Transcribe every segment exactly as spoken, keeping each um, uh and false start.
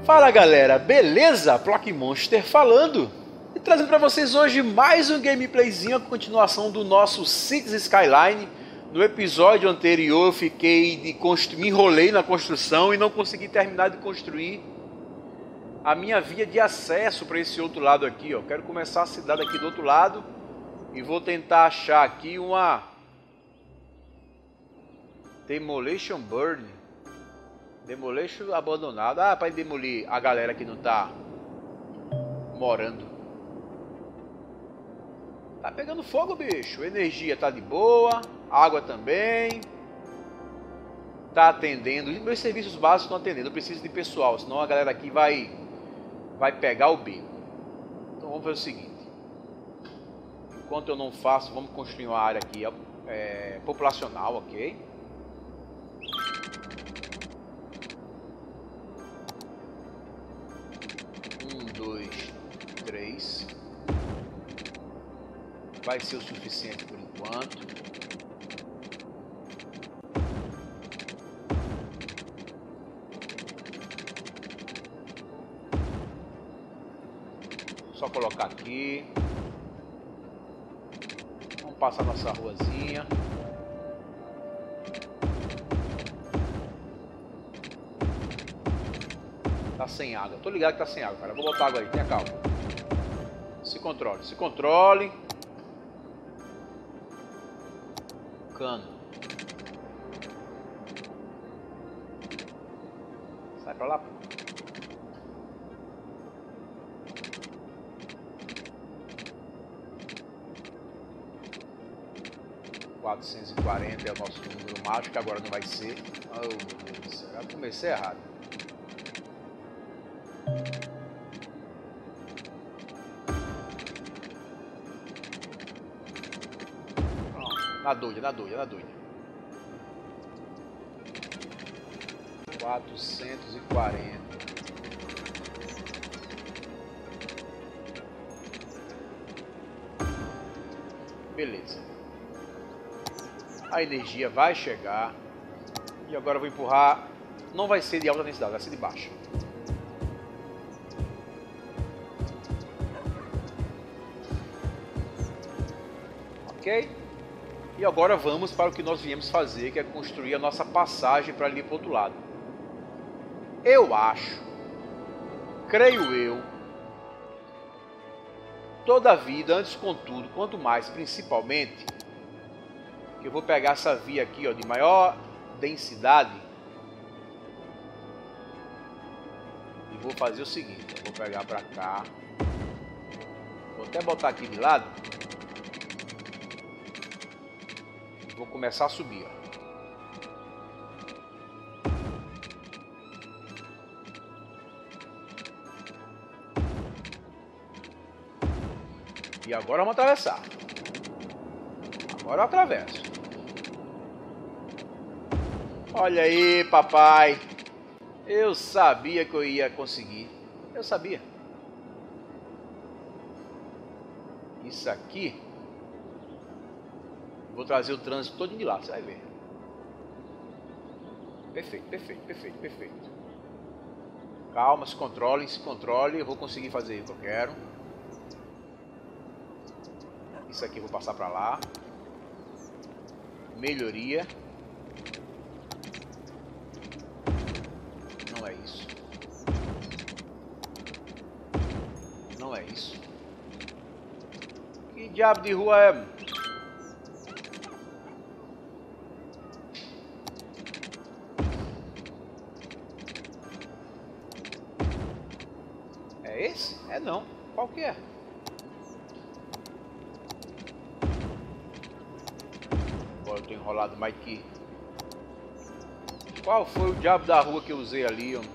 Fala galera, beleza? Plock Monster falando e trazendo para vocês hoje mais um gameplayzinho, a continuação do nosso Cities Skyline. No episódio anterior eu fiquei de construir, me enrolei na construção e não consegui terminar de construir a minha via de acesso para esse outro lado aqui, ó. Quero começar a cidade aqui do outro lado e vou tentar achar aqui uma Demolition Burn. Demolition abandonado. Ah, para demolir a galera que não tá morando. Tá pegando fogo, bicho. Energia tá de boa. Água também. Tá atendendo. Os meus serviços básicos estão atendendo. Eu preciso de pessoal, senão a galera aqui vai vai pegar o bico. Então vamos fazer o seguinte. Enquanto eu não faço, vamos construir uma área aqui é, populacional, ok? dois, três. Vai ser o suficiente por enquanto. Só colocar aqui. Vamos passar nossa ruazinha. Tá sem água. Tô ligado que tá sem água, cara. Vou botar água aí. Tenha calma. Se controle. Se controle. Cano. Sai pra lá. quatrocentos e quarenta é o nosso número mágico. Agora não vai ser. Oh, meu Deus do céu. Já comecei errado. Na doida, na doida, na doida. quatrocentos e quarenta. Beleza. A energia vai chegar. E agora eu vou empurrar. Não vai ser de alta densidade, vai ser de baixa. Ok? E agora vamos para o que nós viemos fazer, que é construir a nossa passagem para ali para o outro lado. Eu acho, creio eu, toda a vida, antes contudo, quanto mais principalmente, que eu vou pegar essa via aqui, ó, de maior densidade e vou fazer o seguinte, eu vou pegar para cá, vou até botar aqui de lado. Vou começar a subir, ó. E agora vamos atravessar. Agora eu atravesso. Olha aí, papai. Eu sabia que eu ia conseguir. Eu sabia. Isso aqui. Vou trazer o trânsito todo de lá, você vai ver. Perfeito, perfeito, perfeito, perfeito. Calma, se controle, se controle. Eu vou conseguir fazer o que eu quero. Isso aqui eu vou passar para lá. Melhoria. Não é isso. Não é isso. Que diabo de rua é? Esse? É não. Qual que é? Agora eu tô enrolado mais que... Qual foi o diabo da rua que eu usei ali, ó?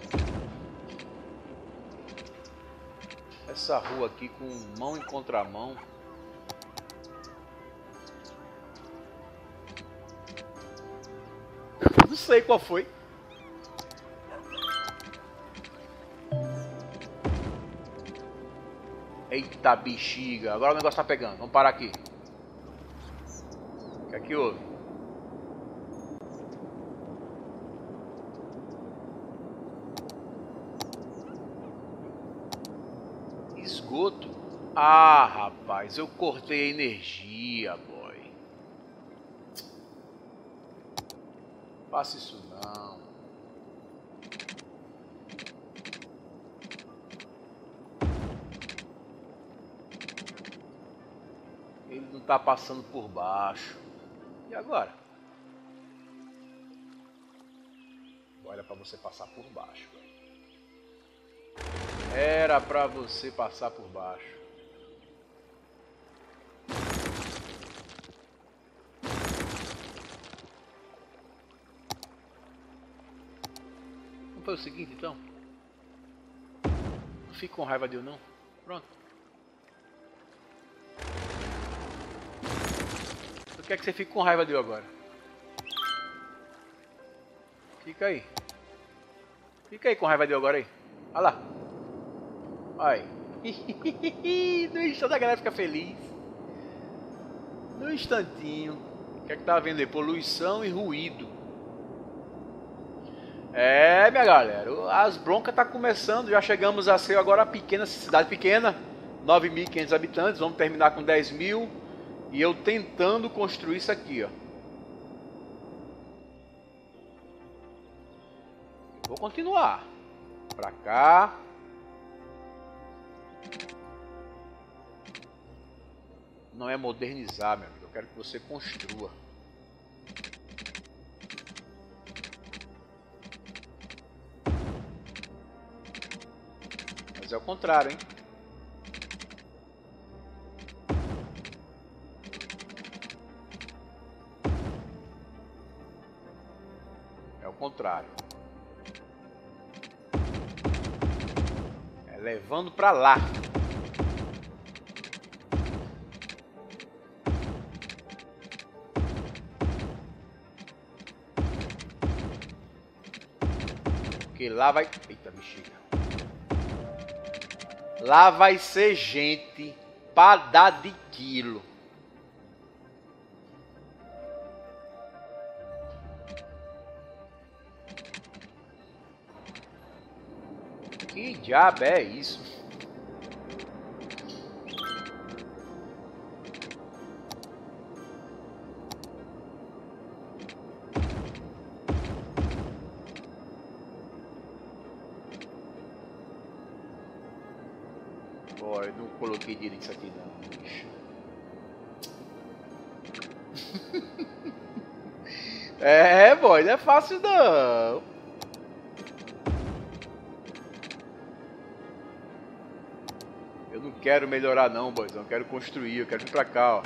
Essa rua aqui com mão em contramão. Não sei qual foi. Eita bexiga, agora o negócio tá pegando, vamos parar aqui. O que é que houve? Esgoto. Ah, rapaz, eu cortei a energia, boy. Faça isso não. Ele não tá passando por baixo. E agora? Olha pra você passar por baixo. Era pra você passar por baixo. Não foi o seguinte então? Não fique com raiva de eu não. Pronto. Eu quero que você fique com raiva de eu agora. Fica aí. Fica aí com raiva de eu agora aí. Olha lá. Olha aí. No instante a galera fica feliz. No instantinho. O que é que tá vendo aí? Poluição e ruído. É, minha galera. As broncas tá começando. Já chegamos a ser agora pequena, cidade pequena. nove mil e quinhentos habitantes. Vamos terminar com dez mil. E eu tentando construir isso aqui, ó. Vou continuar. Pra cá. Não é modernizar, meu amigo. Eu quero que você construa. Mas é o contrário, hein? É o contrário. É levando pra lá. Porque lá vai... Eita, bexiga. Lá vai ser gente pra dar de quilo. Que diabo é isso? Pô, eu não coloquei direito isso aqui não, bicho. É, boy, não é fácil não. Eu não quero melhorar não, boys. Eu quero construir, eu quero vir pra cá, ó.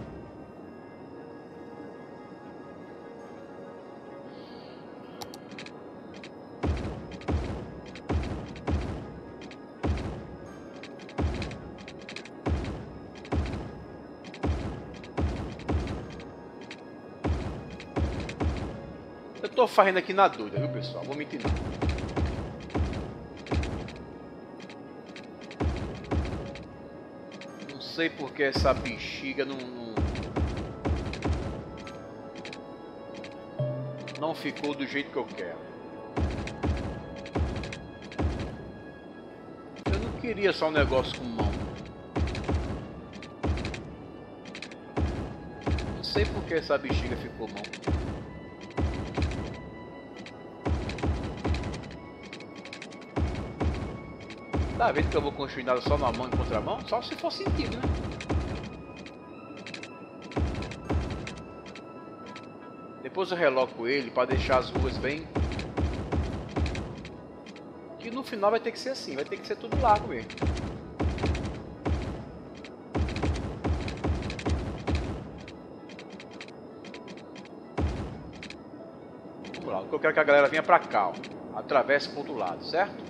Eu tô fazendo aqui na doida, viu, pessoal? Vou mentir não. Não sei porque essa bexiga não, não... não ficou do jeito que eu quero. Eu não queria só um negócio com mão. Não sei porque essa bexiga ficou mão. Tá vendo que eu vou construir nada só na mão e contramão? Só se for sentido, né? Depois eu reloco ele para deixar as ruas bem... Que no final vai ter que ser assim, vai ter que ser tudo largo mesmo. Vamos lá, o que eu quero é que a galera venha pra cá, ó. Atravesse pro outro lado, certo?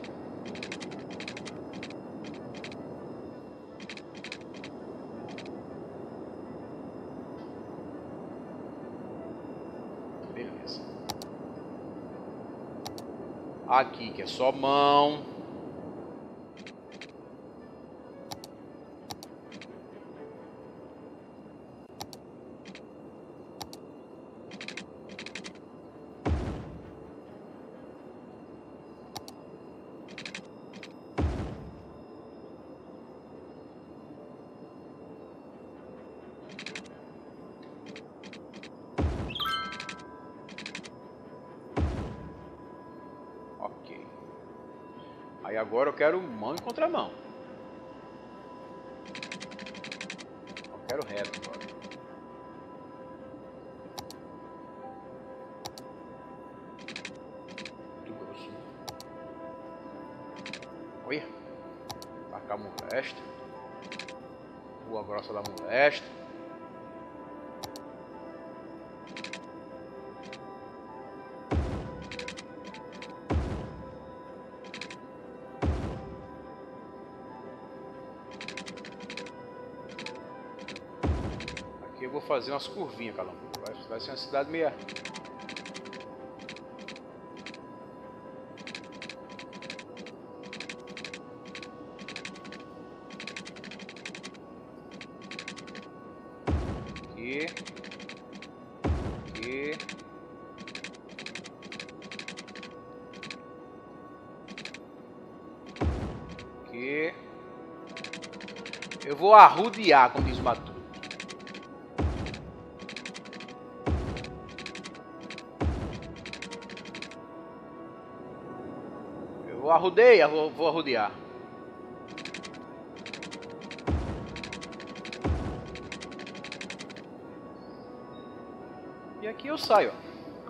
Aqui que é só mão. Aí agora eu quero mão em contramão. Eu quero reto agora. Muito grosso. Olha. Pra cá molesta. Rua grossa da molesta. Eu vou fazer umas curvinhas, Calão. Vai, vai ser uma cidade meia. Aqui. Aqui. Aqui. Eu vou arrodear, como diz o Matu. Vou arrodear, vou, vou arrodear. E aqui eu saio, ó.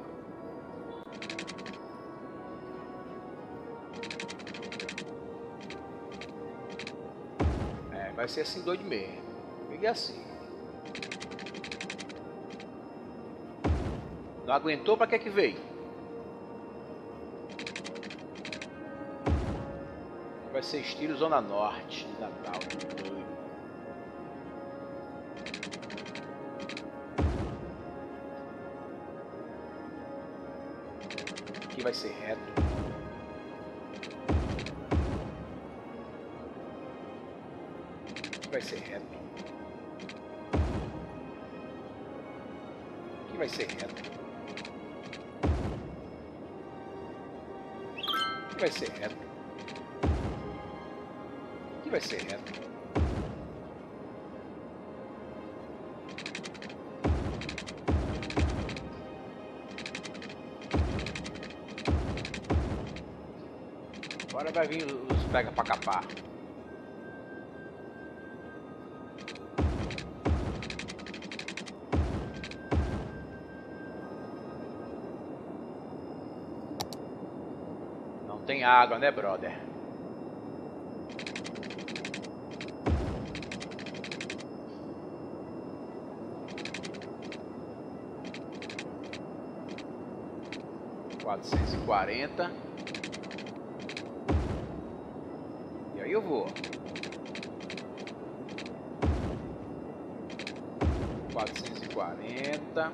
É, vai ser assim doido mesmo. Peguei assim. Não aguentou, pra que que veio? Vai ser estilo Zona Norte de Natal. Aqui vai ser reto. Aqui vai ser reto. Aqui vai ser reto. Aqui vai ser reto. Aqui vai ser reto. Agora vai vir os pega pra capar. Não tem água, né, brother? quatrocentos e quarenta. E aí eu vou. quatrocentos e quarenta.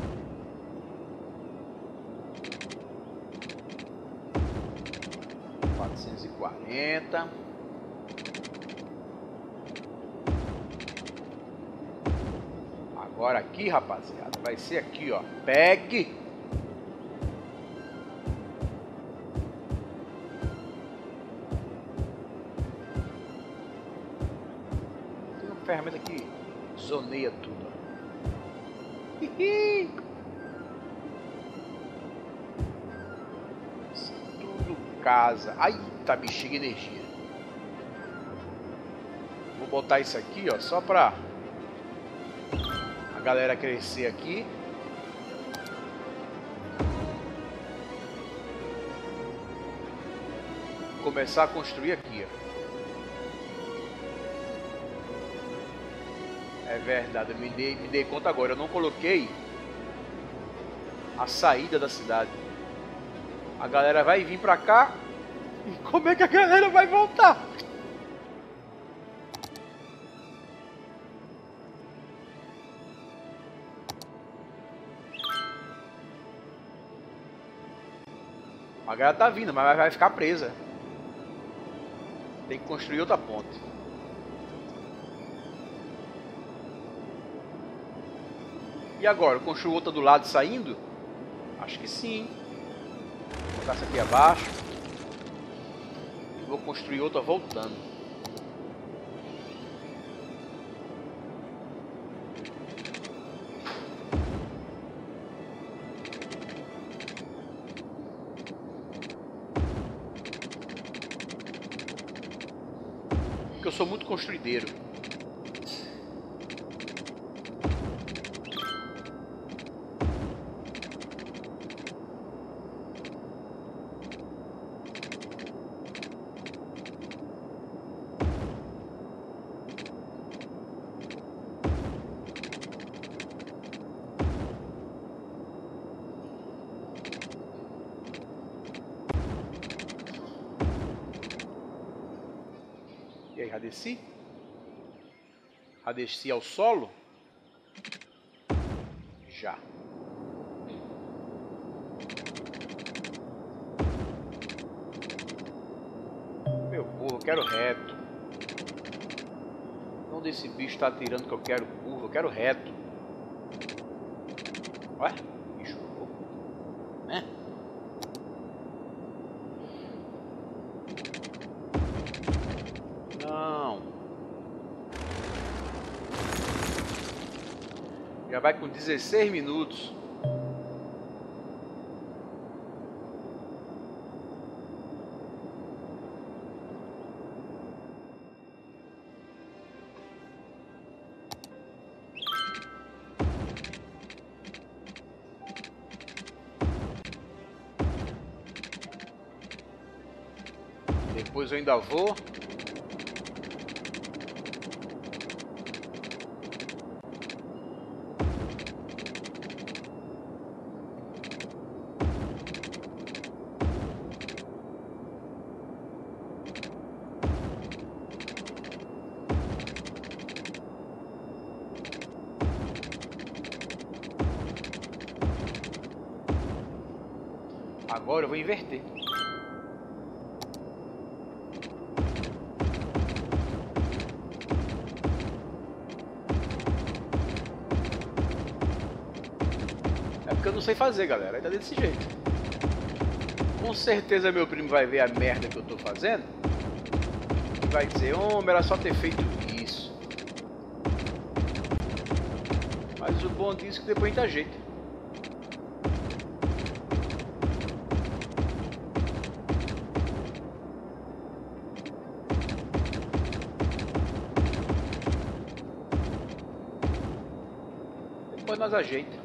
quatrocentos e quarenta. Agora aqui, rapaziada, vai ser aqui, ó. Pegue. Ferramenta que zoneia tudo. Tudo casa. Ai, tá bexiga energia. Vou botar isso aqui, ó, só pra a galera crescer aqui. Começar a construir aqui, ó. É verdade, eu me dei, me dei conta agora, eu não coloquei a saída da cidade. A galera vai vir pra cá, e como é que a galera vai voltar? A galera tá vindo, mas vai ficar presa. Tem que construir outra ponte. E agora, eu construo outra do lado saindo? Acho que sim. Vou botar essa aqui abaixo. E vou construir outra voltando. eu sou muito construideiro. E aí, já desci? Já desci ao solo? Já. Meu burro, eu quero reto. Onde esse bicho tá atirando que eu quero curva? Eu quero reto. Ué? Bicho louco. Né? Não. Já vai com dezesseis minutos. Depois eu ainda vou. Agora eu vou inverter. É porque eu não sei fazer, galera. Ainda desse jeito. Com certeza meu primo vai ver a merda que eu tô fazendo e vai dizer, homem, era só ter feito isso. Mas o bom disso é que depois a gente ajeita. Depois nós ajeita.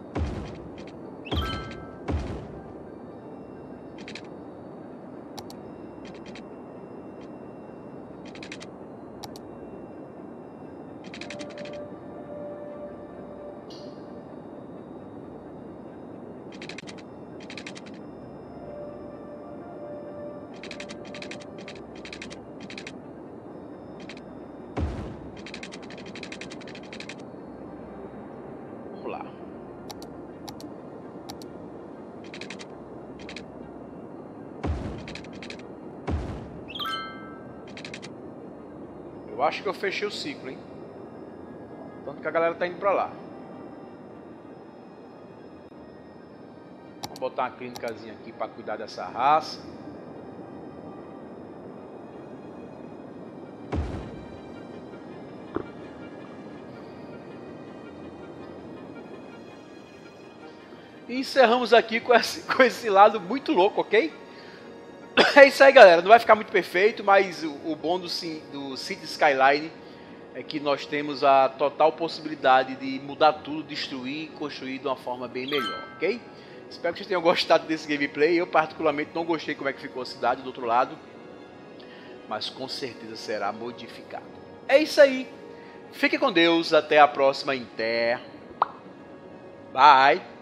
Vamos lá. Eu acho que eu fechei o ciclo, hein? Tanto que a galera tá indo pra lá. Vamos botar uma clínicazinha aqui pra cuidar dessa raça. E encerramos aqui com esse, com esse lado muito louco, ok? É isso aí, galera. Não vai ficar muito perfeito, mas o, o bom do, do Cities Skyline é que nós temos a total possibilidade de mudar tudo, destruir e construir de uma forma bem melhor, ok? Espero que vocês tenham gostado desse gameplay. Eu particularmente não gostei como é que ficou a cidade do outro lado, mas com certeza será modificado. É isso aí. Fique com Deus. Até a próxima. Inter. Bye.